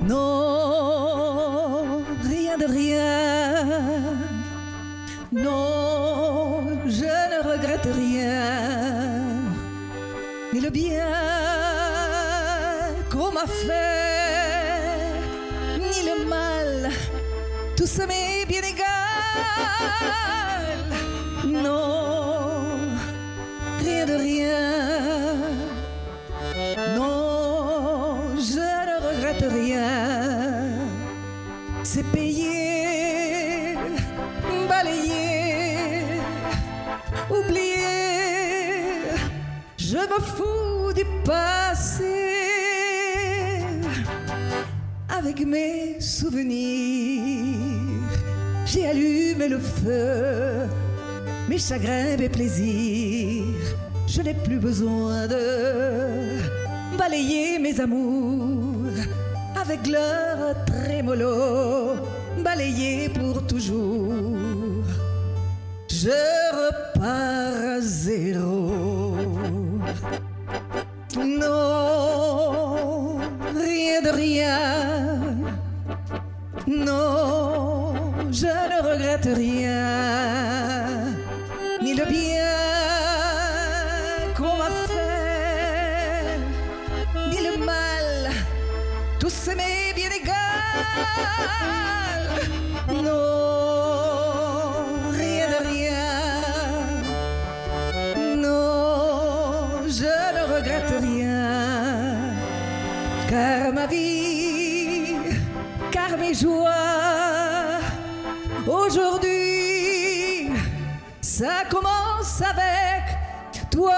Non, rien de rien. Non, je ne regrette rien. Ni le bien qu'on m'a fait, ni le mal, tout ça m'est bien égal. Non, rien de rien. Non, je ne regrette rien. C'est payé, balayé, oublié. Je me fous du passé. Avec mes souvenirs, j'ai allumé le feu. Mes chagrins, mes plaisirs, je n'ai plus besoin de balayer mes amours avec leur trémolo, balayer pour toujours. Je repars à zéro. Non, rien de rien. Non, je ne regrette rien. Ni le bien qu'on m'a fait, ni le mal, tout ça m'est bien égal. Non, rien de rien. Non, je ne regrette rien. Car ma vie, car mes joies, aujourd'hui, ça commence avec toi.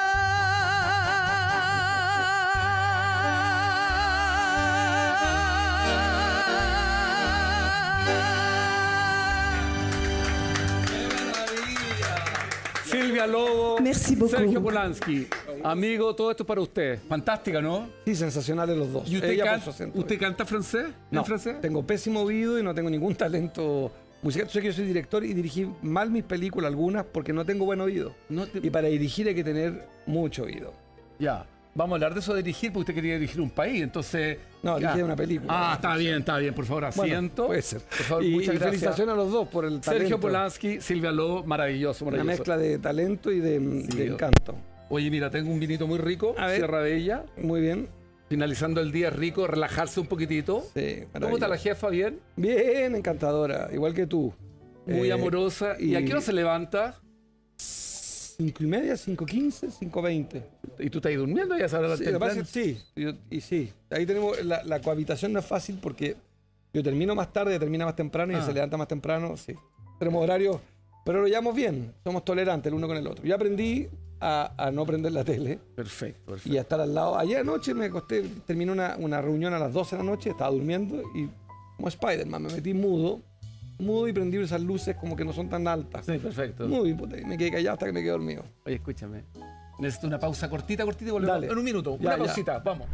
Silvia Lobo, Merci beaucoup. Sergio Polanski, amigo, todo esto es para usted. Fantástica, ¿no? Sí, sensacionales los dos. ¿Y usted, Ella por su acento. ¿usted canta francés? No, ¿En francés? tengo pésimo oído y no tengo ningún talento musical. Sé que yo soy director y dirigí mal mis películas algunas porque no tengo buen oído. No te- Y para dirigir hay que tener mucho oído. Ya. Vamos a hablar de eso de dirigir, porque usted quería dirigir un país, entonces... No, ya. dirigí una película. Ah, está bien, por favor, Bueno, asiento. puede ser. Por favor, y muchas gracias. felicitaciones a los dos por el talento. Sergio Polanski, Silvia Lobo, maravilloso, Una maravilloso. mezcla de talento y de Sí, encanto. Oye, mira, tengo un vinito muy rico, A ver. Sierra Bella. Muy bien. Finalizando el día rico, relajarse un poquitito. Sí, ¿Cómo está la jefa? ¿Bien? Bien, encantadora, igual que tú. Muy amorosa. ¿Y a qué hora se levanta? 5:30, 5:15, 5:20. ¿Y tú estás ahí durmiendo ya sabes la Sí, lo que pasa es que sí, y sí. Ahí tenemos la cohabitación no es fácil porque yo termino más tarde, ella termina más temprano y ella se levanta más temprano, sí. Tenemos horarios, pero lo llevamos bien, somos tolerantes el uno con el otro. Yo aprendí a no prender la tele Perfecto, perfecto. y a estar al lado. Ayer anoche me acosté, terminé una reunión a las 12 de la noche, estaba durmiendo y como Spider-Man me metí mudo y prendí esas luces como que no son tan altas. Sí, perfecto. Muy, me quedé callado hasta que me quedé dormido. Oye, escúchame. Necesito una pausa cortita y volvemos Dale. en un minuto. Ya, Una ya. pausita, vamos.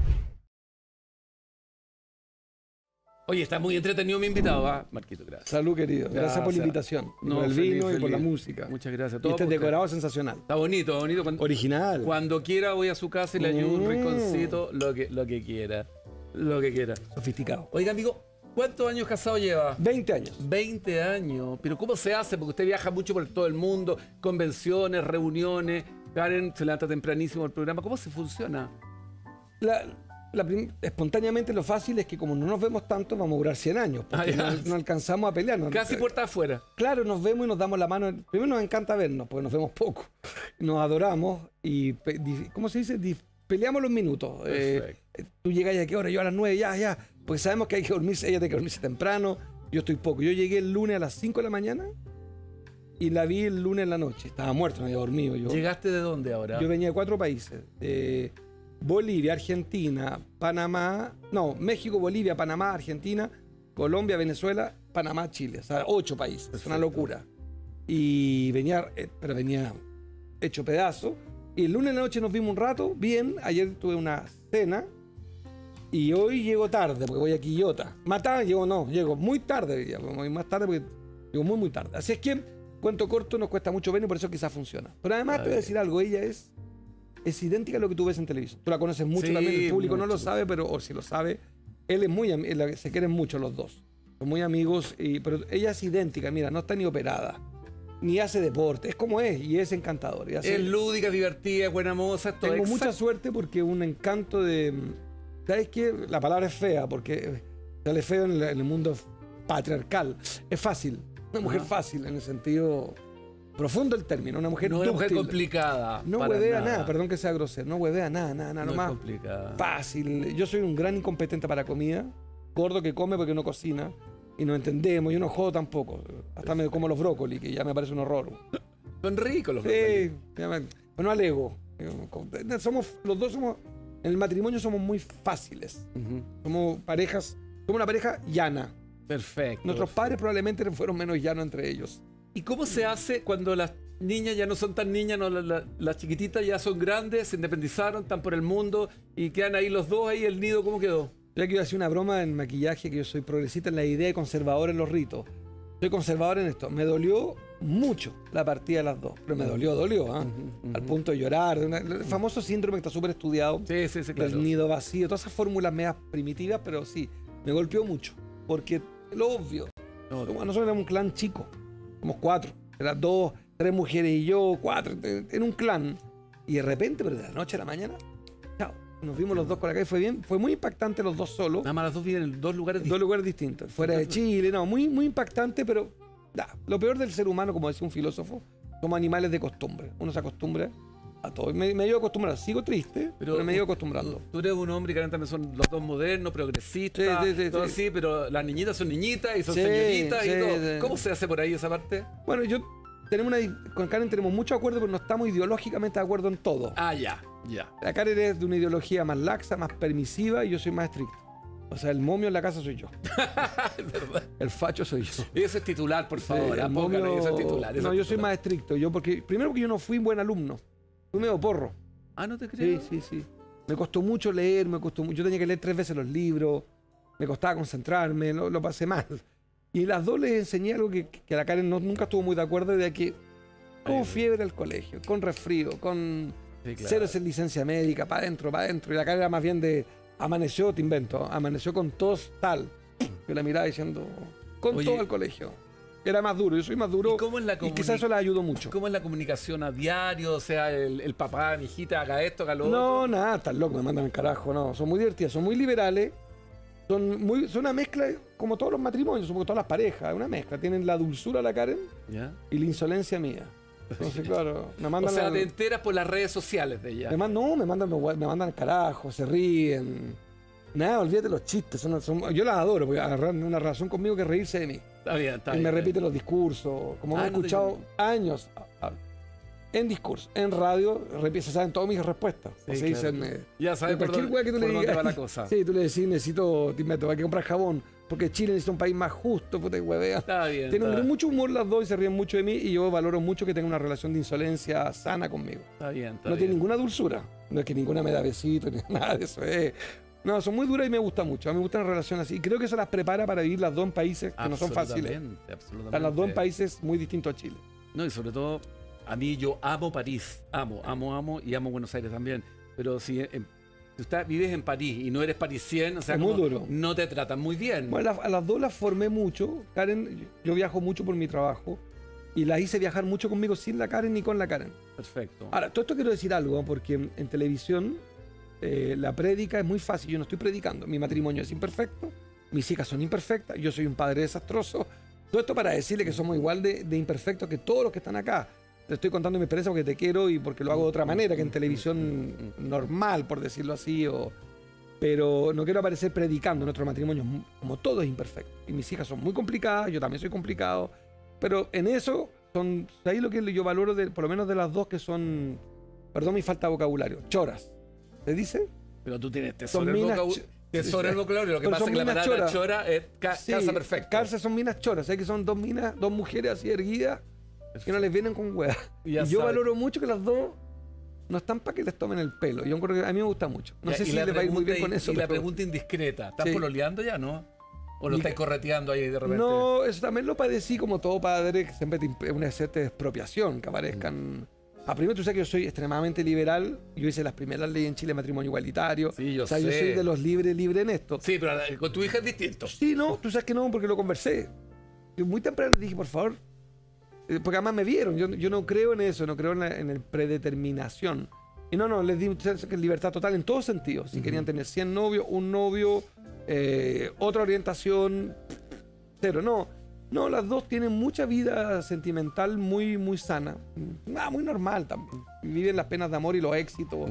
Oye, está muy entretenido mi invitado, ¿ah? Marquito, gracias. Salud, querido. Gracias por la Gracias. invitación. No, por el feliz, vino y por la feliz. música. Muchas gracias. Y Todo este por usted. decorado sensacional. Está bonito, bonito. Original. Cuando quiera voy a su casa y le ayudo un rinconcito, lo que quiera. Lo que quiera. Sofisticado. Oiga, amigo, ¿cuántos años casado lleva? 20 años. 20 años. Pero ¿cómo se hace? Porque usted viaja mucho por todo el mundo, convenciones, reuniones. Karen se levanta tempranísimo el programa. ¿Cómo se funciona? Espontáneamente lo fácil es que como no nos vemos tanto, vamos a durar 100 años. Porque Ah, ya. no alcanzamos a pelear. Casi puerta afuera. Claro, nos vemos y nos damos la mano. Primero nos encanta vernos, porque nos vemos poco. Nos adoramos y, ¿cómo se dice? Peleamos los minutos. Tú llegas a qué hora, yo a las 9, ya. Porque sabemos que hay que dormirse, ella tiene que dormirse temprano, yo estoy poco. Yo llegué el lunes a las 5 de la mañana y la vi el lunes en la noche. Estaba muerto, no había dormido yo. ¿Llegaste de dónde ahora? Yo venía de 4 países. Bolivia, Argentina, Panamá, no, México, Bolivia, Panamá, Argentina, Colombia, Venezuela, Panamá, Chile. O sea, 8 países. Es una locura. Y venía, pero venía hecho pedazo. Y el lunes en la noche nos vimos un rato, bien. Ayer tuve una cena. Y hoy llego tarde, porque voy a Quillota. Más tarde llego muy tarde. Voy más tarde porque llego muy tarde. Así es que, cuento corto, nos cuesta mucho ver y por eso quizás funciona. Pero además te voy a decir algo, ella es idéntica a lo que tú ves en televisión. Tú la conoces mucho Sí, también, el público no lo mucho. sabe, pero o si lo sabe, Él es se quieren mucho los dos. Son muy amigos, pero ella es idéntica, mira, no está ni operada, ni hace deporte, es como es, y es encantador. Es lúdica, divertida, buena moza, todo. Tengo mucha suerte porque un encanto de... ¿Sabes qué? La palabra es fea, porque sale feo en el mundo patriarcal. Es fácil, una mujer fácil, en el sentido profundo del término, una mujer No es una mujer dúctil. complicada. No para huevea nada, perdón que sea grosero, no huevea nada, No es nomás. complicada. Fácil. Yo soy un gran incompetente para comida, gordo que come porque no cocina, y no entendemos, yo no jodo tampoco. Hasta me como los brócolis, que ya me parece un horror. Son ricos los Sí, no alego. Los dos somos, en el matrimonio somos muy fáciles. Ujú. Somos una pareja llana. Perfecto. Nuestros padres probablemente fueron menos llanos entre ellos. ¿Y cómo se hace cuando las niñas ya no son tan niñas, no, las chiquititas ya son grandes, se independizaron, están por el mundo y quedan ahí los dos, ahí el nido, ¿cómo quedó? Yo quiero hacer una broma en maquillaje, que yo soy progresista en la idea y conservador en los ritos. Soy conservador en esto. Me dolió mucho la partida de las dos, pero me dolió, ¿ah? Al punto de llorar. El famoso síndrome que está súper estudiado, Sí, claro. del nido vacío, todas esas fórmulas medias primitivas, pero sí, me golpeó mucho, porque lo obvio. Nosotros éramos un clan chico, somos 4, eran 2, 3 mujeres y yo, 4, era un clan. Y de repente, pero de la noche a la mañana, chao. Nos vimos los dos con la calle, fue bien, fue muy impactante los dos solos. Nada más las dos viven en dos lugares Dos lugares distintos, fuera de Chile, no, muy impactante, pero lo peor del ser humano, como decía un filósofo, somos animales de costumbre. Uno se acostumbra a todo. Me he ido acostumbrando, sigo triste, pero me he ido acostumbrando. Tú eres un hombre que también son los dos modernos, progresistas, Sí, todo sí. así, pero las niñitas son niñitas y son Sí, señoritas y sí, todo. sí. ¿Cómo se hace por ahí esa parte? Bueno, con Karen tenemos mucho acuerdo, pero no estamos ideológicamente de acuerdo en todo. Ah, ya. La Karen es de una ideología más laxa, más permisiva, y yo soy más estricto. O sea, el momio en la casa soy yo. Es verdad. El facho soy yo. Y ese es titular, por favor. el Póngale, momio- ese es titular. No, yo soy más estricto. Primero porque yo no fui buen alumno. Fui medio porro. Ah, no te creo. Sí. Me costó mucho leer, yo tenía que leer 3 veces los libros, me costaba concentrarme, lo pasé mal. Y las dos les enseñé algo que la Karen nunca estuvo muy de acuerdo, de que con fiebre al colegio, con resfrío, con Sí, claro. 0 en licencia médica, para adentro. Y la Karen era más bien de, amaneció con tos tal. Yo la miraba diciendo, con Oye, todo al colegio. Era más duro, yo soy más duro. ¿Y cómo es la y quizás eso la ayudó mucho. ¿Cómo es la comunicación a diario? O sea, el papá, mi hijita, haga esto, haga lo No, otro. nada, están locos, me mandan al carajo, no. Son muy divertidas, son muy liberales, son una mezcla, como todos los matrimonios, como todas las parejas, una mezcla. Tienen la dulzura la Karen ¿Ya? y la insolencia mía. Entonces, claro, me O mandan sea, te enteras por las redes sociales de ella. me mandan al carajo, se ríen. Nada, olvídate los chistes, yo las adoro, porque agarran una razón conmigo que reírse de mí. Está bien, está Y bien. me repite los discursos, como me he no te escuchado digo. años en discurso, en radio, se saben todas mis respuestas. Sí, o se claro. dicen, Ya sabes por cualquier dónde, weá que tú le por dónde digas. va la cosa. Sí, tú le decís, necesito, hay que comprar jabón, porque Chile necesita un país más justo, puta, y huevea. Está bien. Tienen mucho humor las dos y se ríen mucho de mí, y yo valoro mucho que tengan una relación de insolencia sana conmigo. Está bien. No tiene ninguna dulzura, no es que ninguna me da besito ni nada de eso. No, son muy duras y me gusta mucho. A mí me gusta una relación así. Y creo que eso las prepara para vivir las dos en países que no son fáciles. Absolutamente. Están las dos en países muy distintos a Chile. No, y sobre todo, a mí yo amo París. Amo y amo Buenos Aires también. Pero si vives en París y no eres parisien, o sea, Es muy como duro. no te tratan muy bien. Bueno, a las dos las formé mucho. Karen, yo viajo mucho por mi trabajo y las hice viajar mucho conmigo sin la Karen ni con la Karen. Perfecto. Ahora, todo esto quiero decir algo, ¿no? Porque en televisión la prédica es muy fácil. Yo no estoy predicando. Mi matrimonio es imperfecto, mis hijas son imperfectas, yo soy un padre desastroso. Todo esto para decirle que somos igual de imperfectos que todos los que están acá. Te estoy contando mi experiencia porque te quiero y porque lo hago de otra manera que en televisión normal, por decirlo así. Pero no quiero aparecer predicando. Nuestro matrimonio, como todo, es imperfecto. Y mis hijas son muy complicadas, yo también soy complicado. Pero en eso, ahí lo que yo valoro, por lo menos de las dos, que son, perdón mi falta de vocabulario, choras. ¿Se dice? Pero tú tienes Son minas tesoro el vocabulario. Lo que Pero pasa es son que la minas palabra choras. chora es calza perfecto. Calza son minas choras. ¿Sabes que son dos minas, dos mujeres así erguidas que no les vienen con hueá? Y Ya yo sabes. valoro mucho que las dos no están para que les tomen el pelo. Yo creo que a mí me gusta mucho. No Ya, sé y si la les va a ir muy bien pregunta- con eso. Y la pero- pregunta indiscreta. ¿Estás Sí. pololeando ya, no? ¿O lo Y- estáis correteando ahí de repente? No, eso también lo padecí como todo padre, que siempre es una cierta expropiación, que aparezcan Primero, tú sabes que yo soy extremadamente liberal. Yo hice las primeras leyes en Chile de matrimonio igualitario. Sí, yo o sea, yo sé. soy de los libres en esto. Sí, pero con tu hija es distinto. Sí, no, tú sabes que no, porque lo conversé. Yo muy temprano le dije, por favor, porque además me vieron. Yo no creo en eso, no creo en el predeterminación. Y no, les di libertad total en todos sentidos. Si querían tener 100 novios, un novio, otra orientación, cero. No, las dos tienen mucha vida sentimental muy, muy sana. Muy normal también. Viven las penas de amor y los éxitos.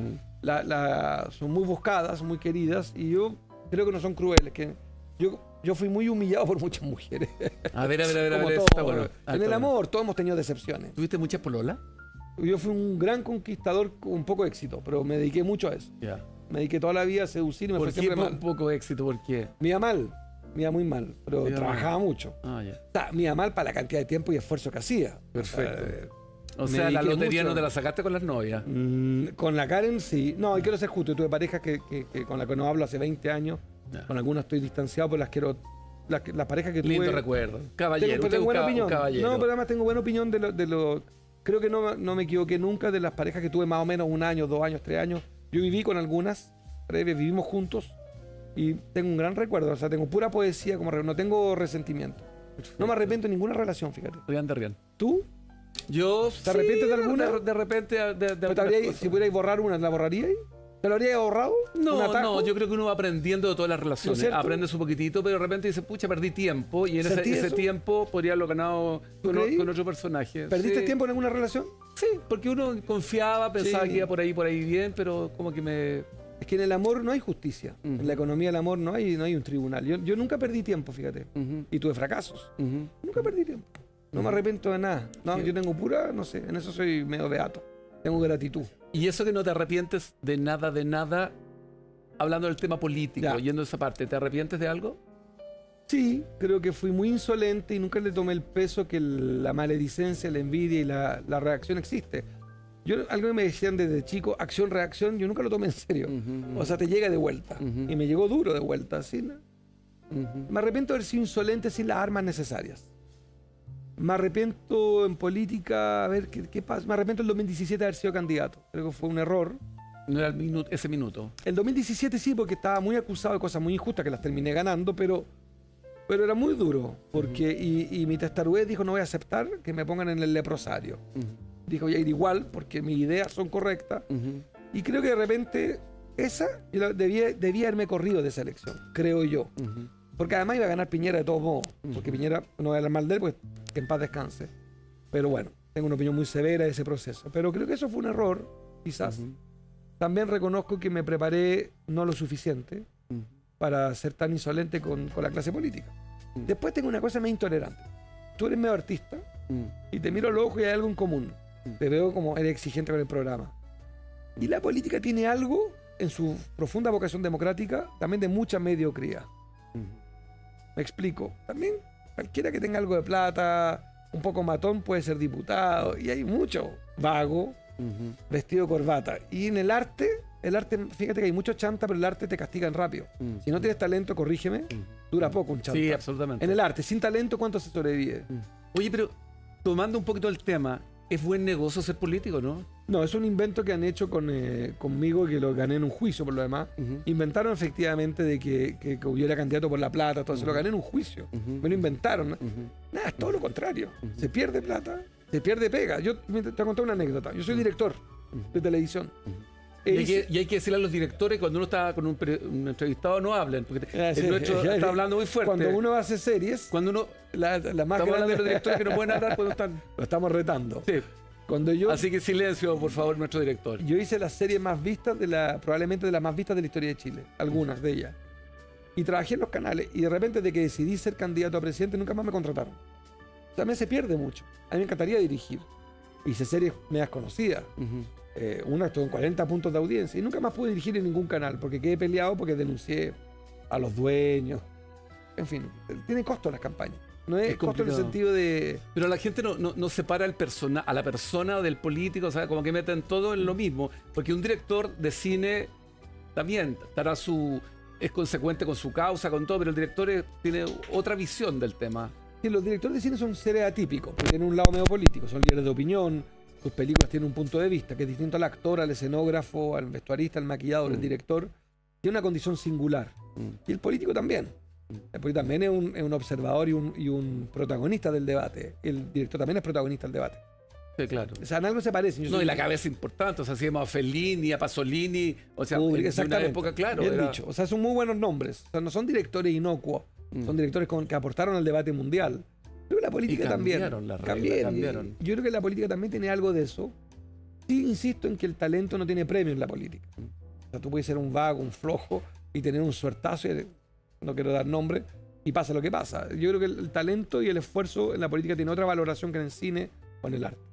Son muy buscadas, muy queridas. Y yo creo que no son crueles. Que yo fui muy humillado por muchas mujeres. A ver, Como eso todo. está bueno. En el amor todos hemos tenido decepciones. ¿Tuviste muchas pololas? Yo fui un gran conquistador con poco éxito, pero me dediqué mucho a eso. Ya. Me dediqué toda la vida a seducir y me ¿Por fue qué siempre mal. un poco éxito? ¿Por qué? Me iba mal, me iba muy mal, pero Me iba trabajaba mucho. Ah, ya. O sea, me iba mal para la cantidad de tiempo y esfuerzo que hacía. Perfecto. O me sea, la dediqué lotería mucho. no te la sacaste con las novias. Con la Karen sí. No, y quiero ser justo. Yo tuve parejas que con las que no hablo hace 20 años. Ya. Con algunas estoy distanciado, pero las quiero. Las parejas que tuve. Lindo recuerdo. Caballero. Tengo usted buena un opinión. caballero. No, pero además tengo buena opinión de lo. Creo que no me equivoqué nunca de las parejas que tuve más o menos 1 año, 2 años, 3 años. Yo viví con algunas, breves, vivimos juntos y tengo un gran recuerdo. O sea, tengo pura poesía, no tengo resentimiento. No me arrepiento de ninguna relación, fíjate. Rían. ¿Tú? Yo ¿Te arrepientes de alguna? De repente de ¿Pero te algunas habríais- cosas. si pudierais borrar una, ¿la borraríais? ¿Te lo habríais ahorrado? ¿Un No, atajo? yo creo que uno va aprendiendo de todas las ¿No relaciones. es cierto? Aprendes un poquitito, pero de repente dices, pucha, perdí tiempo. Y en ¿Sentí ese eso? tiempo podría haberlo ganado ¿Tú con, creí? con otro personaje. ¿Perdiste Sí. tiempo en alguna relación? Sí, porque uno confiaba, pensaba Sí. que iba por ahí bien, pero como que me... Es que en el amor no hay justicia. Ujú. En la economía del amor no hay un tribunal. Yo nunca perdí tiempo, fíjate. Ujú, Y tuve fracasos. ujú. Nunca perdí tiempo. No me arrepiento de nada. No, Sí. yo tengo pura, no sé, en eso soy medio beato. Tengo gratitud. Y eso que no te arrepientes de nada, hablando del tema político, Ya. yendo a esa parte, ¿te arrepientes de algo? Sí, creo que fui muy insolente y nunca le tomé el peso que la maledicencia, la envidia y la reacción existe. Algo que me decían desde chico, acción-reacción, yo nunca lo tomé en serio. Ujú, O sea, te llega de vuelta. Ujú. Y me llegó duro de vuelta. ¿Sí? ¿No? ujú. Me arrepiento de haber sido insolente sin las armas necesarias. Me arrepiento en política, a ver, ¿qué pasa? Me arrepiento el 2017 de haber sido candidato. Creo que fue un error. No era ese minuto. El 2017 sí, porque estaba muy acusado de cosas muy injustas que las terminé ganando, pero era muy duro. Porque, y mi testarudez dijo, no voy a aceptar que me pongan en el leprosario. Ujú, Dijo, voy a ir igual porque mis ideas son correctas. ujú. Y creo que de repente debía haberme corrido de esa elección, creo yo. Ujú. Porque además iba a ganar Piñera de todos modos. Porque Piñera, no voy a hablar mal de él, pues que en paz descanse. Pero bueno, tengo una opinión muy severa de ese proceso. Pero creo que eso fue un error, quizás. Ujú. También reconozco que me preparé no lo suficiente Ujú. para ser tan insolente con la clase política. Mm. Después tengo una cosa más intolerante. Tú eres medio artista Mm. y te miro a los ojos y hay algo en común. Mm. Te veo como eres exigente con el programa. Y la política tiene algo en su profunda vocación democrática, también de mucha mediocridad. Ujú. Me explico. También cualquiera que tenga algo de plata, un poco matón, puede ser diputado. Y hay mucho vago, Ujú. vestido de corbata. Y en el arte, fíjate que hay mucho chanta, pero el arte te castigan rápido. Mm. Si no tienes talento, corrígeme, dura poco un chanta. Sí, absolutamente. En el arte, sin talento, ¿cuánto se sobrevive? Oye, pero tomando un poquito el tema, es buen negocio ser político, ¿no? No, es un invento que han hecho conmigo, que lo gané en un juicio por lo demás. Ujú. Inventaron efectivamente de que yo era candidato por la plata, todo eso. Lo gané en un juicio. Ujú. Me lo inventaron. ¿no? Ujú. Nada, es todo lo contrario. Se pierde plata, se pierde pega. Yo te voy a contar una anécdota. Yo soy director de televisión. Y hay que decirle a los directores cuando uno está con un entrevistado no hablen, porque el nuestro está hablando muy fuerte. Cuando uno hace series, Cuando uno la más estamos hablando de grande los directores que no pueden hablar cuando están. lo estamos retando. Sí. Cuando yo, Así que silencio, por favor, nuestro director. yo hice las series más vistas, probablemente de las más vistas de la historia de Chile. Algunas de ellas. Y trabajé en los canales. Y de repente, de que decidí ser candidato a presidente, nunca más me contrataron. También se pierde mucho. A mí me encantaría dirigir. Hice series medias conocidas. Ujú. Una estuvo en 40 puntos de audiencia. Y nunca más pude dirigir en ningún canal. Porque quedé peleado porque denuncié a los dueños. En fin, tiene costo las campañas. No es, Es costo en el complicado. sentido de... Pero la gente no separa a la persona del político, o sea, como que meten todo en lo mismo. Porque un director de cine también es consecuente con su causa, con todo, pero el director tiene otra visión del tema. Sí, los directores de cine son seres atípicos, porque tienen un lado medio político, son líderes de opinión, sus películas tienen un punto de vista que es distinto al actor, al escenógrafo, al vestuarista, al maquillador, al director. Tiene una condición singular. Y el político también. El político también es un observador y un protagonista del debate. El director también es protagonista del debate. Sí, claro. O sea, en algo se parecen. No, y la cabeza importante, o sea, se llamaba Fellini, a Pasolini, o sea, en una exactamente. época, claro. Bien dicho. O sea, son muy buenos nombres. O sea, no son directores inocuos. Son directores que aportaron al debate mundial. Creo que la política también. Las reglas cambiaron. Yo creo que la política también tiene algo de eso. Sí, insisto en que el talento no tiene premio en la política. O sea, tú puedes ser un vago, un flojo y tener un suertazo, no quiero dar nombre, y pasa lo que pasa. Yo creo que el talento y el esfuerzo en la política tiene otra valoración que en el cine o en el arte.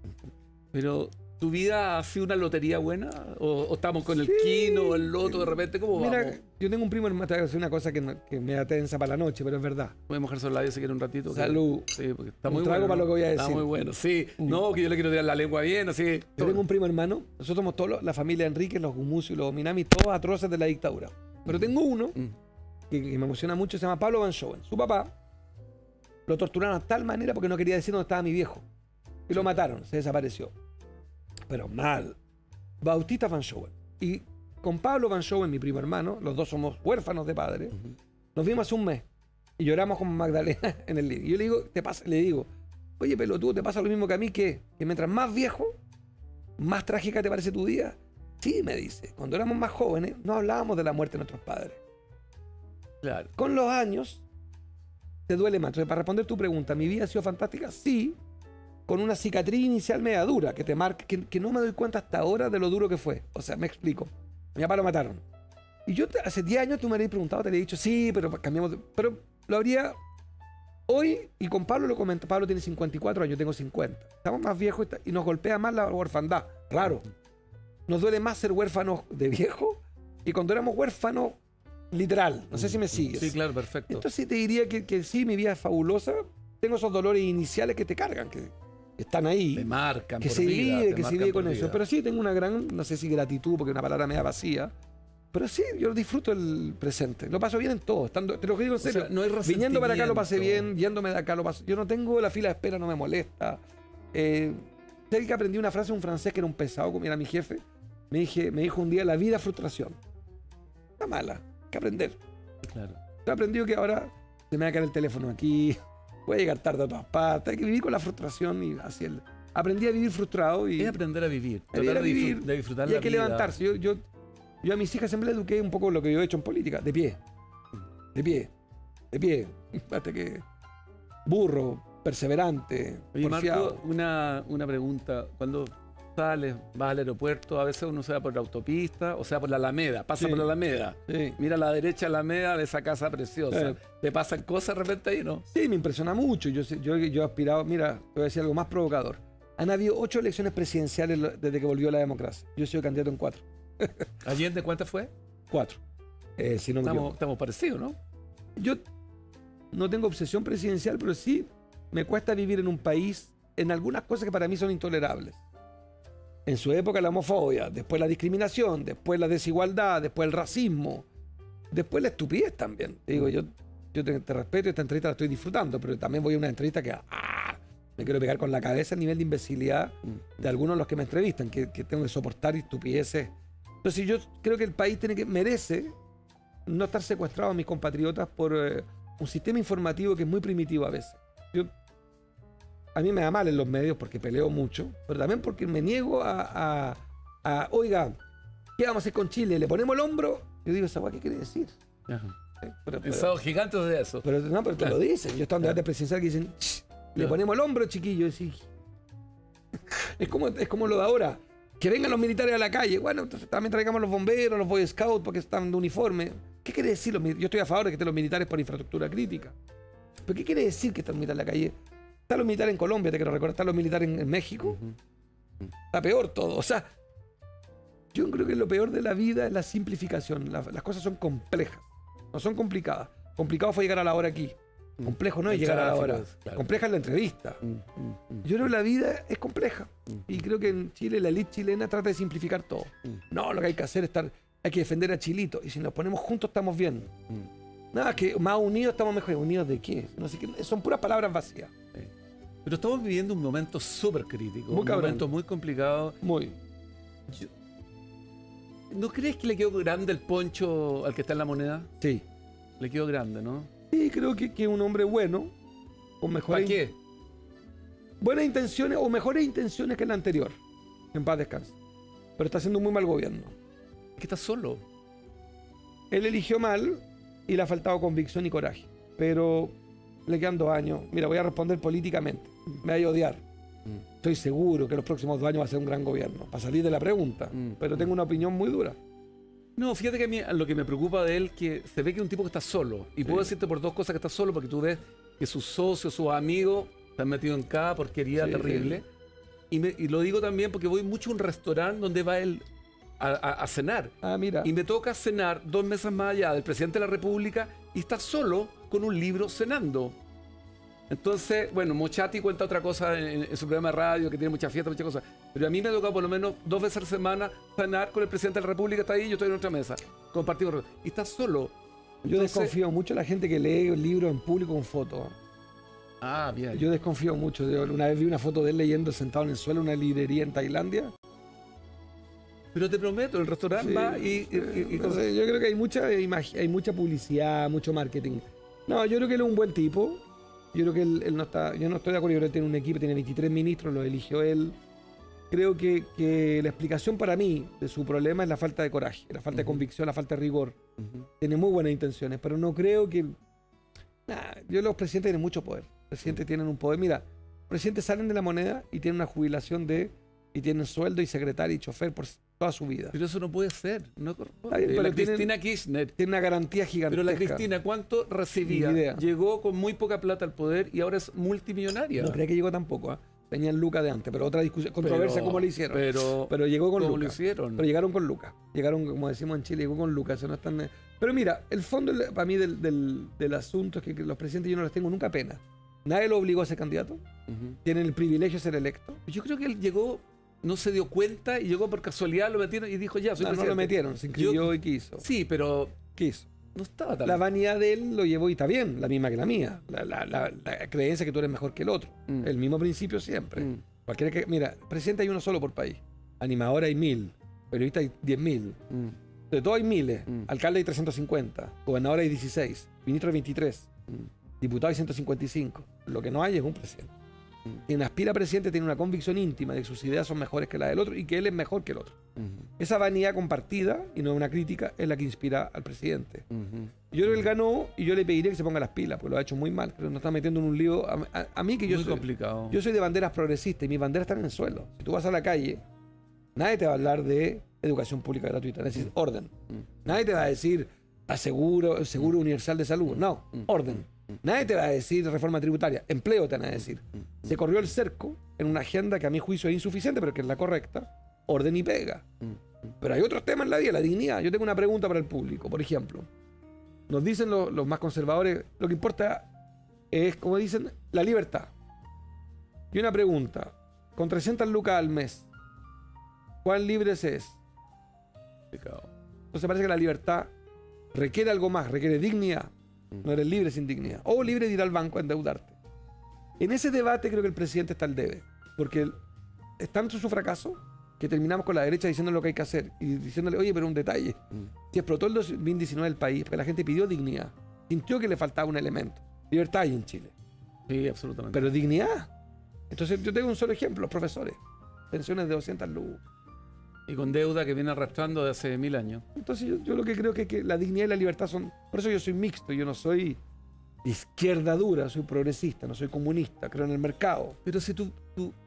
Pero, ¿tu vida ha sido una lotería buena? ¿O estamos con el Sí. Kino o el Loto de repente? ¿Cómo Mira, vamos? yo tengo un primo, hermano, te voy a decir una cosa que me da tensa para la noche, pero es verdad. Voy a mojar los labios si quiere un ratito. Salud. Sí, porque está Un muy trago bueno. para lo que voy a Está decir. muy bueno, sí. No, que yo le quiero tirar la lengua bien, así. Yo tengo un primo hermano, nosotros somos todos, la familia Enrique, los Gumucio y los Minami, todos atroces de la dictadura. Pero tengo uno que me emociona mucho, se llama Pablo Van Schoen. Su papá lo torturaron de tal manera porque no quería decir dónde estaba mi viejo. Y lo mataron, se desapareció. Pero mal. Bautista Van Schoen. Y con Pablo Van Schoen, mi primo hermano, los dos somos huérfanos de padre, nos vimos hace un mes y lloramos como Magdalena en el living. Y yo le digo, oye pelotudo, ¿te pasa lo mismo que a mí? Que mientras más viejo, más trágica te parece tu vida. Sí, me dice. Cuando éramos más jóvenes, no hablábamos de la muerte de nuestros padres. Claro. Con los años, te duele más. Entonces, para responder tu pregunta, ¿mi vida ha sido fantástica? Sí, con una cicatriz inicial media dura, que te marca, que no me doy cuenta hasta ahora de lo duro que fue. O sea, me explico. A mi papá lo mataron. Y yo hace 10 años tú me habrías preguntado, te habría dicho, sí, pero cambiamos. Pero lo habría... Hoy, y con Pablo lo comento, Pablo tiene 54 años, yo tengo 50. Estamos más viejos y nos golpea más la orfandad. Raro. Nos duele más ser huérfanos de viejo y cuando éramos huérfanos, literal. No sé si me sigues. Sí, claro, perfecto. Entonces te diría que sí, mi vida es fabulosa. Tengo esos dolores iniciales que te cargan, que están ahí. Te marcan Que por se vida, vive, te que se marcan vive por con eso. vida. Pero sí tengo una gran, no sé si gratitud, porque es una palabra media vacía. Pero sí, yo disfruto el presente. Lo paso bien en todo. Te lo digo en serio. sea, no hay Viniendo para acá lo pasé resentimiento. bien, yéndome de acá lo paso. Yo no tengo la fila de espera, no me molesta. Sé que aprendí una frase de un francés que era un pesado, como era mi jefe. Me dijo un día, la vida es frustración. Está mala, hay que aprender. Claro. He aprendido que ahora se me va a caer el teléfono aquí, voy a llegar tarde a todas partes, hay que vivir con la frustración y así. Aprendí a vivir frustrado y Es aprender a vivir. aprender Tratar a vivir, de disfrutar y la hay que vida. levantarse. Yo a mis hijas siempre les eduqué un poco lo que yo he hecho en política, de pie, hasta que burro, perseverante, Oye, porfiado. Marco, una pregunta. Cuando sales, vas al aeropuerto, a veces uno se va por la autopista, o sea, por la Alameda, pasa Sí. por la Alameda. Sí. Mira a la derecha la Alameda de esa casa preciosa. Sí. ¿Te pasan cosas de repente ahí, no? Sí, me impresiona mucho. Yo he aspirado, mira, te voy a decir algo más provocador. Han habido 8 elecciones presidenciales desde que volvió la democracia. Yo he sido candidato en 4. ¿Allende cuántas fue? 4. Si no me equivoco. Estamos parecidos, ¿no? Yo no tengo obsesión presidencial, pero sí me cuesta vivir en un país en algunas cosas que para mí son intolerables. En su época la homofobia, después la discriminación, después la desigualdad, después el racismo, después la estupidez también. Te digo, yo te respeto, esta entrevista la estoy disfrutando, pero también voy a una entrevista que me quiero pegar con la cabeza el nivel de imbecilidad de algunos de los que me entrevistan, que tengo que soportar estupideces. Entonces yo creo que el país merece no estar secuestrado a mis compatriotas por un sistema informativo que es muy primitivo a veces. A mí me da mal en los medios porque peleo mucho, pero también porque me niego oiga, ¿qué vamos a hacer con Chile? ¿Le ponemos el hombro? Yo digo, ¿esa guay qué quiere decir? Pensados gigantes de eso. Pero te lo dicen. Yo estaba en debate presidencial que dicen, le ponemos el hombro, chiquillo. Es como lo de ahora. Que vengan los militares a la calle. Bueno, entonces también traigamos los bomberos, los Boy Scouts, porque están de uniforme. ¿Qué quiere decir? Yo estoy a favor de que estén los militares por infraestructura crítica. ¿Pero qué quiere decir que están los militares en la calle? Están los militares en Colombia, te quiero recordar, están los militares en México. Está peor todo. O sea, yo creo que lo peor de la vida es la simplificación. Las cosas son complejas, no son complicadas. Complicado fue llegar a la hora aquí. Complejo no es llegar a la hora. Claro. Compleja es la entrevista. Yo creo que la vida es compleja. Y creo que en Chile la élite chilena trata de simplificar todo. No, lo que hay que hacer es hay que defender a Chilito. Y si nos ponemos juntos estamos bien. Nada, que más unidos estamos mejor. ¿Unidos de qué? No sé qué. Son puras palabras vacías. Pero estamos viviendo un momento súper crítico, Muy un cabrón. momento muy complicado. Muy. Yo- ¿No crees que le quedó grande el poncho al que está en La Moneda? Sí. Le quedó grande, ¿no? Sí, creo que es un hombre bueno, con ¿Para mejores, qué? buenas intenciones o mejores intenciones que el anterior. En paz descanse. Pero está haciendo un muy mal gobierno. Es que está solo. Él eligió mal y le ha faltado convicción y coraje. Pero le quedan 2 años. Mira, voy a responder políticamente. Me vaya a odiar. Estoy seguro que los próximos 2 años va a ser un gran gobierno. Para salir de la pregunta. Pero tengo una opinión muy dura. No, fíjate que a mí lo que me preocupa de él que se ve que es un tipo que está solo. Y puedo decirte por 2 cosas que está solo, porque tú ves que sus socios, sus amigos están metidos en cada porquería Sí. terrible. Y lo digo también porque voy mucho a un restaurante donde va él a cenar. Ah, mira. Y me toca cenar 2 mesas más allá del presidente de la República y está solo con un libro cenando. Entonces, bueno, Mochati cuenta otra cosa en su programa de radio, que tiene mucha fiesta, muchas cosas. Pero a mí me ha tocado por lo menos 2 veces a la semana cenar con el presidente de la República, está ahí, yo estoy en otra mesa, compartimos. Y está solo. Yo Entonces- desconfío mucho de la gente que lee el libro en público con fotos. Ah, bien. Yo desconfío mucho. Yo una vez vi una foto de él leyendo sentado en el suelo en una librería en Tailandia. Pero te prometo, el restaurante Sí, va y no sé, yo creo que hay mucha publicidad, mucho marketing. No, yo creo que él es un buen tipo. Yo creo que él no está. Yo no estoy de acuerdo. Yo creo que tiene un equipo, tiene 23 ministros, lo eligió él. Creo que la explicación para mí de su problema es la falta de coraje, la falta de convicción, la falta de rigor. Ujú. Tiene muy buenas intenciones, pero no creo que. Los presidentes tienen mucho poder. Los presidentes tienen un poder. Mira, los presidentes salen de La Moneda y tienen una jubilación y tienen sueldo y secretario y chofer por toda su vida. Pero eso no puede ser. No Está corresponde. bien, pero La tienen- Cristina Kirchner. Tiene una garantía gigantesca. Pero la Cristina, ¿cuánto recibía? Ni idea. Llegó con muy poca plata al poder y ahora es multimillonaria. No creo que llegó tampoco. ¿Ah? Tenían Lucas de antes, pero otra discusión, controversia cómo lo hicieron. Pero llegó con ¿cómo lo Lucas. hicieron? Pero llegaron con Lucas. Llegaron, como decimos en Chile, llegó con Lucas. Eso no es tan- Pero mira, el fondo para mí del asunto es que los presidentes yo no les tengo nunca pena. Nadie lo obligó a ser candidato. Ujú. Tienen el privilegio de ser electo. Yo creo que él llegó, no se dio cuenta y llegó por casualidad, lo metieron y dijo, ya, soy No, no presidente. lo metieron, se inscribió Yo- y quiso. Sí, pero Quiso. no estaba tan La vanidad de él lo llevó y está bien, la misma que la mía. La creencia que tú eres mejor que el otro. Mm. El mismo principio siempre. Mm. Cualquiera que. Mira, presidente hay uno solo por país. Animador hay 1000. Periodista hay 10.000. Mm. De todo hay miles. Mm. Alcalde hay 350. Gobernador hay 16. Ministro hay 23. Mm. Diputado hay 155. Lo que no hay es un presidente. Mm. Quien aspira a presidente tiene una convicción íntima de que sus ideas son mejores que las del otro y que él es mejor que el otro. Ujú. Esa vanidad compartida, y no es una crítica, es la que inspira al presidente. Ujú. Yo creo que él ganó y yo le pediría que se ponga las pilas, porque lo ha hecho muy mal. Pero nos está metiendo en un lío. A mí que Muy complicado. yo soy de banderas progresistas y mis banderas están en el suelo. Si tú vas a la calle, nadie te va a hablar de educación pública gratuita, es decir, orden. Mm. Nadie te va a decir seguro universal de salud. No, orden. Nadie te va a decir reforma tributaria, empleo te van a decir. Se corrió el cerco en una agenda que a mi juicio es insuficiente, pero que es la correcta, orden y pega. Mm. Pero hay otros temas en la vida, la dignidad. Yo tengo una pregunta para el público, por ejemplo. Nos dicen los más conservadores, lo que importa es, como dicen, la libertad. Y una pregunta, con 300 lucas al mes, ¿cuán libre se es? Complicado. Entonces parece que la libertad requiere algo más, requiere dignidad. No eres libre sin dignidad. O libre de ir al banco a endeudarte. En ese debate creo que el presidente está al debe. Porque es tanto su fracaso que terminamos con la derecha diciéndole lo que hay que hacer. Y diciéndole, oye, pero un detalle. Si explotó el 2019 el país, porque la gente pidió dignidad. Sintió que le faltaba un elemento. Libertad hay en Chile. Sí, absolutamente. Pero dignidad. Entonces yo tengo un solo ejemplo, los profesores. Pensiones de 200 lucas. Y con deuda que viene arrastrando de hace 1000 años. Entonces yo lo que creo que la dignidad y la libertad son... Por eso yo soy mixto, yo no soy de izquierda dura, soy progresista, no soy comunista, creo en el mercado. Pero si tú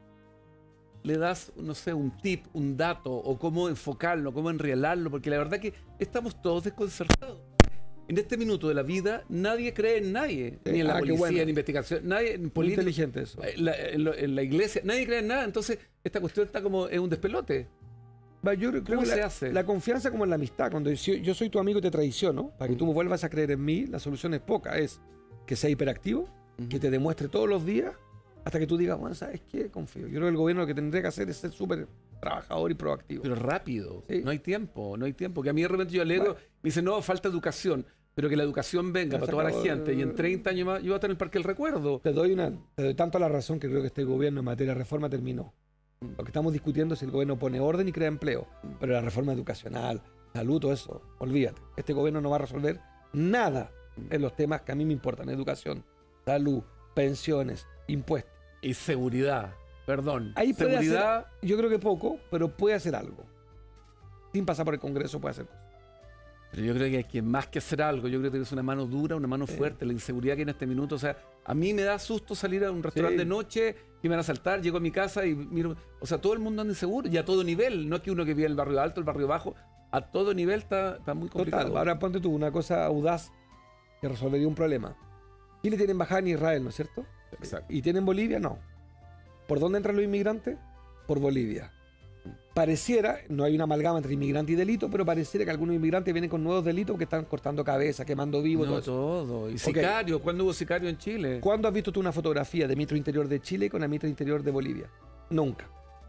le das, no sé, un tip, un dato, o cómo enfocarlo, cómo enrielarlo, porque la verdad que estamos todos desconcertados. En este minuto de la vida, nadie cree en nadie. Sí, Ni en la qué policía, bueno. en investigación, nadie en Muy política. inteligente eso. En la iglesia, nadie cree en nada. Entonces, esta cuestión está como en un despelote. Yo creo ¿Cómo que se hace? la confianza como en la amistad. Cuando yo soy tu amigo y te traiciono, para que tú me vuelvas a creer en mí, la solución es poca. Es que sea hiperactivo, que te demuestre todos los días, hasta que tú digas, bueno, ¿sabes qué? Confío. Yo creo que el gobierno lo que tendría que hacer es ser súper trabajador y proactivo. Pero rápido. Sí. No hay tiempo, no hay tiempo. Que a mí de repente yo alego, Bueno. me dice, no, falta educación. pero que la educación venga Ya para se toda la acabó. gente y en 30 años más yo voy a estar en el Parque del Recuerdo. Te doy tanto la razón que creo que este gobierno en materia de reforma terminó. Lo que estamos discutiendo es si el gobierno pone orden y crea empleo, pero la reforma educacional, salud, todo eso, olvídate. Este gobierno no va a resolver nada en los temas que a mí me importan: educación, salud, pensiones, impuestos. Y seguridad, perdón. Ahí puede seguridad, hacer, yo creo que poco, pero puede hacer algo. Sin pasar por el Congreso puede hacer cosas. pero yo creo que hay que más que hacer algo, yo creo que es una mano dura, una mano fuerte, la inseguridad que en este minuto, o sea, a mí me da susto salir a un restaurante Sí. de noche y me van a asaltar, llego a mi casa y miro, o sea, todo el mundo anda inseguro y a todo nivel, no es que uno que vive en el barrio alto, el barrio bajo, a todo nivel está muy complicado. Total, ahora ponte tú una cosa audaz que resolvería un problema. Chile tiene embajada en Israel, ¿no es cierto? Exacto. ¿Y tiene en Bolivia? No. ¿Por dónde entran los inmigrantes? Por Bolivia. Pareciera, no hay una amalgama entre inmigrante y delito, pero pareciera que algunos inmigrantes vienen con nuevos delitos que están cortando cabezas, quemando vivos, No, todo eso. todo. Y sicario, ¿cuándo hubo sicario en Chile? ¿Cuándo has visto tú una fotografía de Metro Interior de Chile con la Metro Interior de Bolivia? Nunca.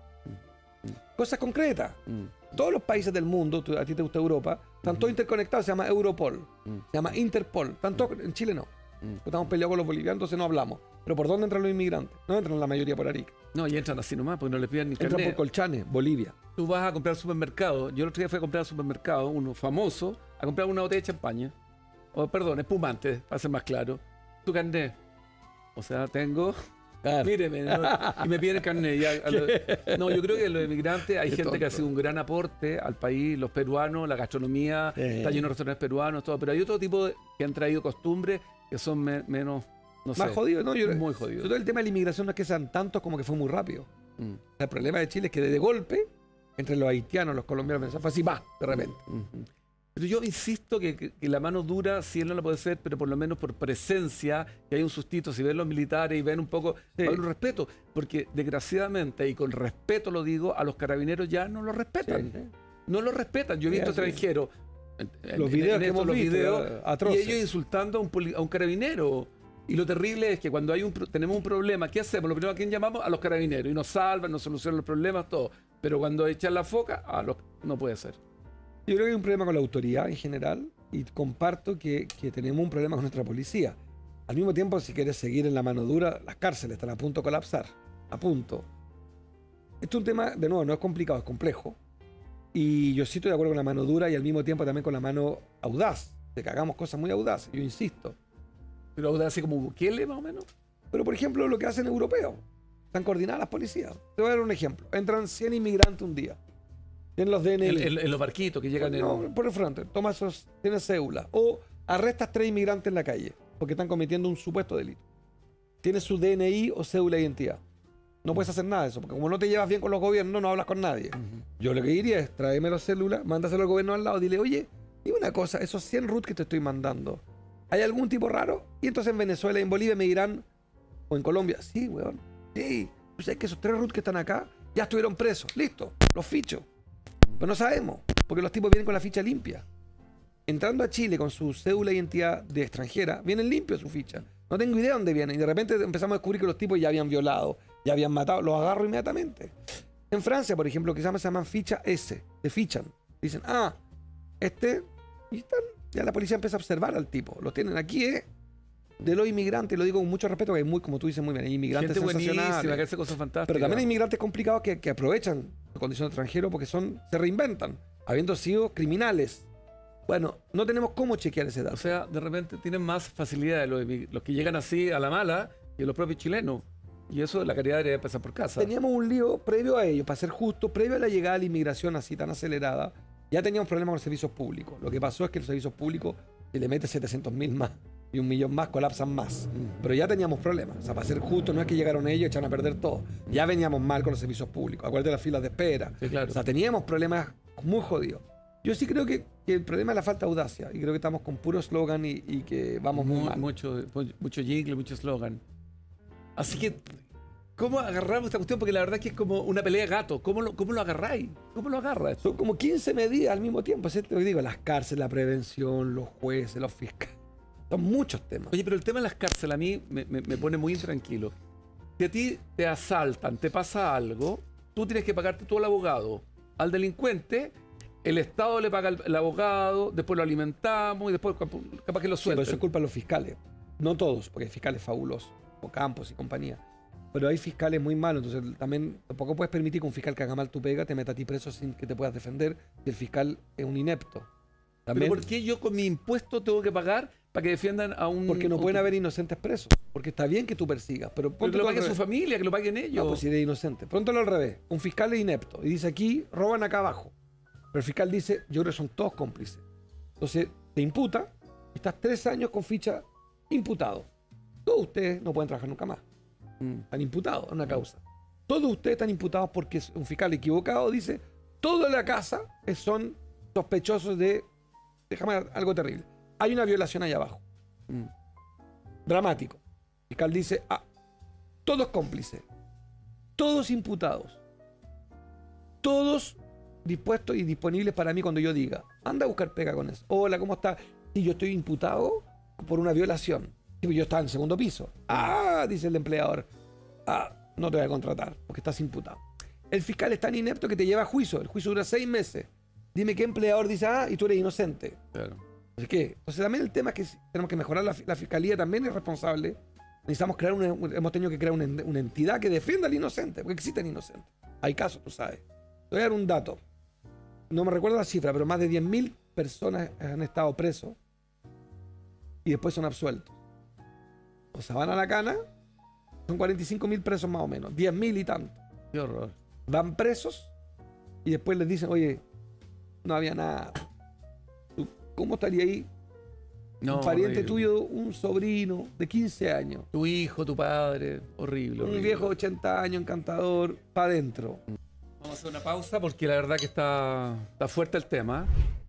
Cosas concretas. Todos los países del mundo, a ti te gusta Europa, están todos interconectados, se llama Europol, se llama Interpol. Están todos, en Chile no. Estamos peleados con los bolivianos, entonces no hablamos. Pero ¿por dónde entran los inmigrantes? No entran la mayoría por Arica. No, y entran así nomás, porque no les piden ni Entran por carnet. Colchane, Bolivia. Tú vas a comprar al supermercado. Yo el otro día fui a comprar al supermercado, uno famoso, a comprar una botella de champaña. O, perdón, espumante, para ser más claro. Tu carnet. O sea, tengo... Claro. Míreme, ¿no? Y me piden el carnet. No, yo creo que los inmigrantes, hay Qué gente que ha tonto. sido un gran aporte al país, los peruanos, la gastronomía, está lleno de restaurantes peruanos, todo. Pero hay otro tipo que han traído costumbres que son menos, no sé, Más jodido, ¿no? muy jodidos. Todo el tema de la inmigración no es que sean tantos como que fue muy rápido. Mm, El problema de Chile es que de golpe, entre los haitianos, los colombianos, fue así, va, de repente. ujú. Pero yo insisto que la mano dura, si él no la puede hacer, pero por lo menos por presencia, que hay un sustito, si ven los militares y ven un poco, Sí. hay un respeto, porque desgraciadamente, y con respeto lo digo, a los carabineros ya no lo respetan. Sí. No lo respetan. Yo he visto Sí, sí. extranjeros, Los videos que hemos los visto, videos, atroces. y ellos insultando a un carabinero. Y lo terrible es que cuando tenemos un problema, ¿qué hacemos? Lo primero, ¿a quién llamamos? A los carabineros. Y nos salvan, nos solucionan los problemas, todo. Pero cuando echan la foca, no puede ser. Yo creo que hay un problema con la autoridad en general y comparto que tenemos un problema con nuestra policía. Al mismo tiempo, si quieres seguir en la mano dura, las cárceles están a punto de colapsar. A punto. Esto es un tema, de nuevo, no es complicado, es complejo. Y yo sí estoy de acuerdo con la mano dura y al mismo tiempo también con la mano audaz, de que hagamos cosas muy audaces, yo insisto. Pero así como Bukele, más o menos. Pero, por ejemplo, lo que hacen europeos, están coordinadas las policías. Te voy a dar un ejemplo. Entran 100 inmigrantes un día. Tienen los DNI. En los barquitos que llegan No, por el frente. Toma esos, tienes cédula. O arrestas 3 inmigrantes en la calle porque están cometiendo un supuesto delito. Tienes su DNI o cédula de identidad. No puedes hacer nada de eso, porque como no te llevas bien con los gobiernos, no hablas con nadie. Yo lo que diría es, tráeme los células, mándaselo al gobierno al lado, dile, oye, dime una cosa, esos 100 RUT que te estoy mandando, ¿hay algún tipo raro? Y entonces en Venezuela y en Bolivia me dirán, o en Colombia, sí, weón, sí. Pues es que esos 3 RUT que están acá ya estuvieron presos, listo, los ficho. Pero no sabemos, porque los tipos vienen con la ficha limpia. Entrando a Chile con su cédula de identidad de extranjera, vienen limpios su ficha. No tengo idea de dónde vienen. Y de repente empezamos a descubrir que los tipos ya habían violado, ya habían matado. Los agarro inmediatamente. En Francia, por ejemplo, que se llaman ficha S, te fichan. Dicen, y están. Ya la policía empieza a observar al tipo. Los tienen aquí, de los inmigrantes, lo digo con mucho respeto, que hay muy, como tú dices muy bien, hay inmigrantes Gente buenísima, que sensacionales. hace cosas fantásticas. Pero también hay inmigrantes complicados que aprovechan su condición de extranjero porque se reinventan, habiendo sido criminales. Bueno, no tenemos cómo chequear ese dato. O sea, de repente tienen más facilidad los que llegan así a la mala que los propios chilenos. Y eso, la calidad debería empezar por casa. Teníamos un lío previo a ello, para ser justo, previo a la llegada de la inmigración así tan acelerada, ya teníamos problemas con los servicios públicos. Lo que pasó es que los servicios públicos, si le metes 700.000 más y 1 millón más, colapsan más. Pero ya teníamos problemas. O sea, para ser justo, no es que llegaron ellos y echaron a perder todo. Ya veníamos mal con los servicios públicos. Acuérdate de las filas de espera. Sí, claro. O sea, teníamos problemas muy jodidos. Yo sí creo que el problema es la falta de audacia. Y creo que estamos con puro eslogan y que vamos muy mal. Mucho jingle, mucho eslogan. Así que, ¿cómo agarramos esta cuestión? Porque la verdad es que es como una pelea de gato. ¿Cómo lo agarráis? ¿Cómo lo agarras? Son como 15 medidas al mismo tiempo. ¿Sí? Te digo, las cárceles, la prevención, los jueces, los fiscales. Son muchos temas. Oye, pero el tema de las cárceles a mí me pone muy intranquilo. Si a ti te asaltan, te pasa algo, tú tienes que pagarte todo al abogado, al delincuente, el Estado le paga el abogado, después lo alimentamos y después capaz que lo Sí, pero suelten. eso es culpa de los fiscales. No todos, porque hay fiscales fabulosos, como Campos y compañía. Pero hay fiscales muy malos, entonces también tampoco puedes permitir que un fiscal que haga mal tu pega te meta a ti preso sin que te puedas defender si el fiscal es un inepto. También, ¿Pero por qué yo con mi impuesto tengo que pagar para que defiendan a un... porque no pueden haber inocentes presos. Porque está bien que tú persigas, pero Pero que póntelo lo al pague su revés. familia, que lo paguen ellos. No, pues si eres inocente. Póntelo al revés. Un fiscal es inepto y dice aquí, roban acá abajo. Pero el fiscal dice, yo creo que son todos cómplices. Entonces te imputa y estás 3 años con ficha imputado. Todos ustedes no pueden trabajar nunca más. Están imputados en una causa. Todos ustedes están imputados porque un fiscal equivocado dice, toda la casa son sospechosos de, déjame dar algo terrible, hay una violación ahí abajo. Dramático. El fiscal dice, todos cómplices, todos imputados, todos dispuestos y disponibles para mí cuando yo diga, anda a buscar pega con eso. Hola, ¿cómo estás? Sí, yo estoy imputado por una violación. Sí, yo estaba en el segundo piso. Dice el empleador. No te voy a contratar porque estás imputado. El fiscal es tan inepto que te lleva a juicio. El juicio dura 6 meses. Dime qué empleador dice, y tú eres inocente. Claro. Entonces, ¿qué? Entonces también el tema es que tenemos que mejorar la fiscalía, también es responsable. Necesitamos crear hemos tenido que crear una entidad que defienda al inocente, porque existen inocentes. Hay casos, tú sabes. Te voy a dar un dato. No me recuerdo la cifra, pero más de 10.000 personas han estado presos y después son absueltos. O sea, van a la cana, son 45.000 presos más o menos, 10.000 y tanto. Qué horror. Van presos y después les dicen, oye, no había nada. ¿Cómo estaría ahí No, un pariente horrible. tuyo, un sobrino de 15 años? Tu hijo, tu padre. Horrible, Un horrible. viejo de 80 años, encantador, para adentro. Vamos a hacer una pausa porque la verdad que está fuerte el tema.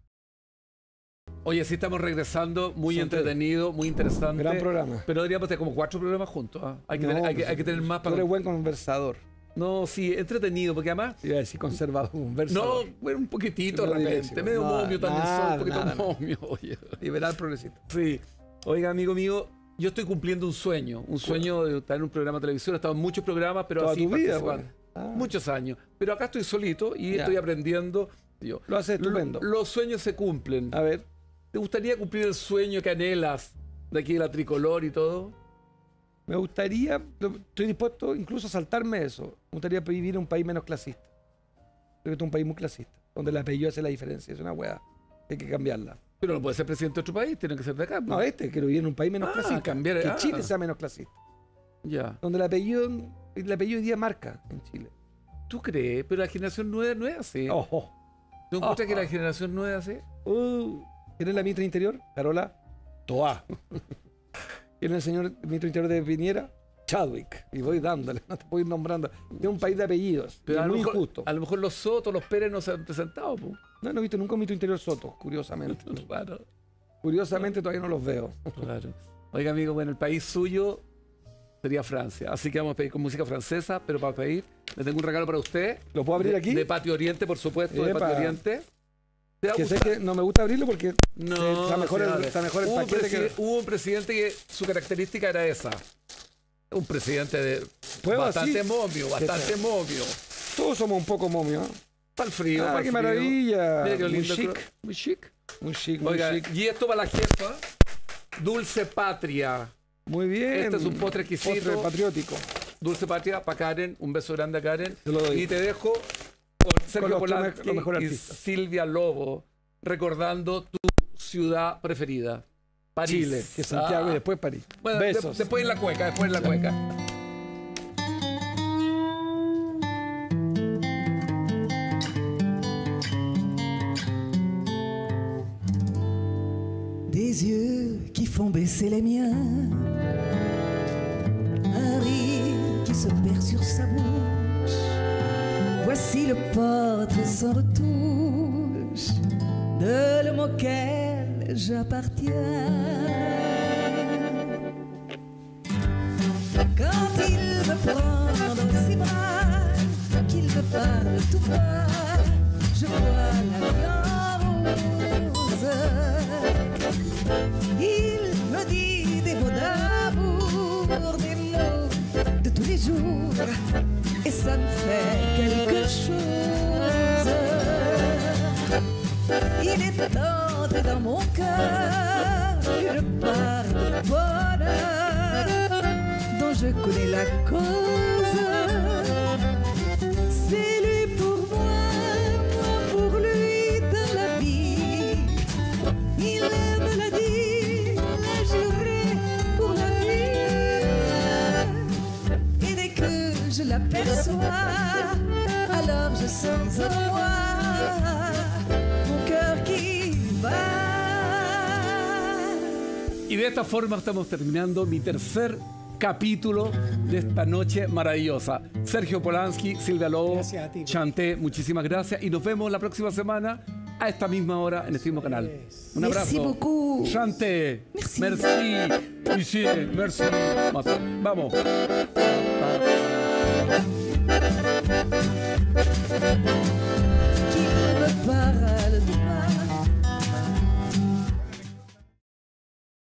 Oye, sí estamos regresando, muy Son entretenido, muy interesante. Gran programa. Pero deberíamos tener como 4 programas juntos. Hay que tener más Tú para... eres buen conversador. No, sí, entretenido, porque además... Iba a decir conservador, No, conversador. bueno, un poquitito de No diré repente, eso. medio Nada, momio también soy, nada, un poquito nada. momio, oye. Liberal progresista. Sí. Oiga, amigo mío, yo estoy cumpliendo un sueño de estar en un programa de televisión. He estado en muchos programas, pero Toda así tu vida, participando. güey. Muchos años. Pero acá estoy solito y Ya. estoy aprendiendo. Yo. Lo haces estupendo. Los sueños se cumplen. A ver, ¿Te gustaría cumplir el sueño que anhelas de aquí de la tricolor y todo? me gustaría, estoy dispuesto incluso a saltarme eso. Me gustaría vivir en un país menos clasista. Creo que este es un país muy clasista, donde el apellido hace la diferencia. Es una hueá. Hay que cambiarla. Pero no puede ser presidente de otro país, tiene que ser de acá. No, pues. quiero vivir en un país menos clasista. cambiar, que Chile sea menos clasista. Ya. Donde el apellido hoy día marca en Chile. ¿Tú crees? Pero la generación nueva no es así. Ojo. ¿Tú encuentras que la generación nueva es así? ¿Quién es la ministra del Interior? Carola Toá. ¿Quién es el señor ministro del Interior de Piñera? Chadwick. Y voy dándole, no te puedo ir nombrando. Es un país de apellidos. Pero Es a lo muy mejor- injusto. A lo mejor los Sotos, los Pérez no se han presentado. Po. No he visto nunca un ministro del Interior Soto, curiosamente. Claro, Curiosamente todavía no los veo. claro. Oiga, amigo, bueno, el país suyo sería Francia. Así que vamos a pedir con música francesa, pero para pedir, le tengo un regalo para usted. ¿Lo puedo abrir aquí? De Patio Oriente, por supuesto, de Epa. Patio Oriente. ¿Te va a Que sé gustar? que no me gusta abrirlo porque No, está mejor, sí, el, dale. está mejor el Hubo un paquete que... Hubo un presidente que su característica era esa. Un presidente de ¿Puedo bastante así? momio, bastante momio. Todos somos un poco momios. Para el frío, para el ¡Qué frío. maravilla! Mira qué Muy lindo. chic. Muy chic. Muy chic, muy Oiga, chic. y esto para la jefa, Dulce Patria. Muy bien. Este es un postre exquisito. Postre patriótico. Dulce Patria para Karen, un beso grande a Karen. Te lo doy. Y te dejo con Sergio los Polanski mejores y artistas. Silvia Lobo, recordando tu ciudad preferida, París. Chile, que Santiago y después París. Bueno, Besos. después en la cueca, después en la cueca. Des yeux qui font baisser les miens, un rire qui se perd sur sa bouche. Voici le portrait sans retouche de l'homme auquel j'appartiens. Quand il me prend dans ses bras, qu'il me parle tout bas, je vois la vie en rose. Il me dit des mots d'amour, des mots de tous les jours, et ça me fait quelque chose. Il est entré dans mon cœur une part de bonheur dont je connais la cause. C'est lui pour moi pour lui dans la vie. Il me l'a dit, l'a juré pour la vie. Et dès que je l'aperçois, alors je sens en moi mon cœur qui bat. Y de esta forma estamos terminando mi tercer capítulo de esta noche maravillosa. Sergio Polanski, Silvia Lobo, Gracias a ti. Chanté, muchísimas gracias. Y nos vemos la próxima semana a esta misma hora en este mismo canal. Un abrazo. Merci beaucoup. Chanté. Merci. Merci. Ici, merci. Vamos. Qu'il me parle de